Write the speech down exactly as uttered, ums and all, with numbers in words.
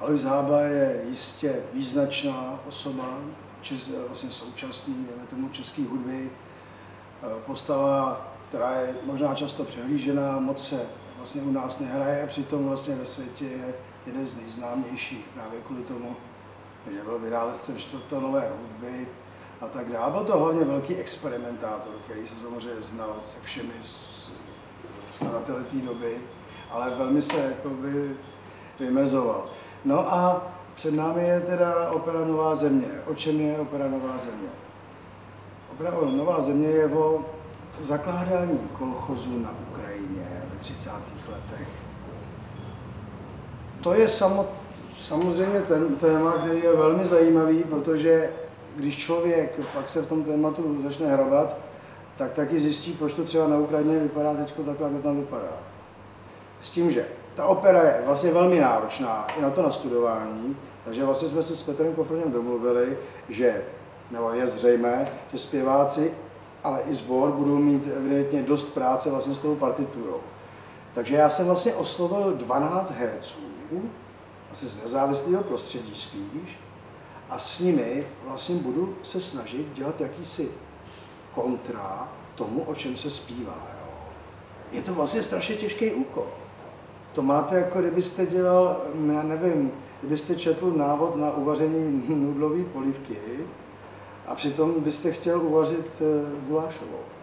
Alois Hába je jistě význačná osoba, čes, vlastně současný, dejme tomu, české hudby. Postava, která je možná často přehlížená, moc se vlastně u nás nehraje, přitom vlastně ve světě je jeden z nejznámějších právě kvůli tomu, že byl vynálezcem čtvrtonové hudby a tak dále. Byl to hlavně velký experimentátor, který se samozřejmě znal se všemi skladateli té doby, ale velmi se jakoby vymezoval. No a před námi je teda opera Nová země. O čem je opera Nová země? Opera Nová země je o zakládání kolchozu na Ukrajině ve třicátých letech. To je samo, samozřejmě ten téma, který je velmi zajímavý, protože když člověk pak se v tom tématu začne hrabat, tak taky zjistí, proč to třeba na Ukrajině vypadá teď takhle, jak to tam vypadá. S tím, že ta opera je vlastně velmi náročná i na to nastudování, takže vlastně jsme se s Petrem Kofroněm domluvili, že, nebo je zřejmé, že zpěváci, ale i sbor budou mít evidentně dost práce vlastně s tou partiturou. Takže já jsem vlastně oslovil dvanáct herců, asi z nezávislého prostředí spíš, a s nimi vlastně budu se snažit dělat jakýsi kontra tomu, o čem se zpívá. Jo. Je to vlastně strašně těžký úkol. To máte, jako kdybyste dělal, já nevím, kdybyste četl návod na uvaření nudlové polívky a přitom byste chtěl uvařit gulášovou.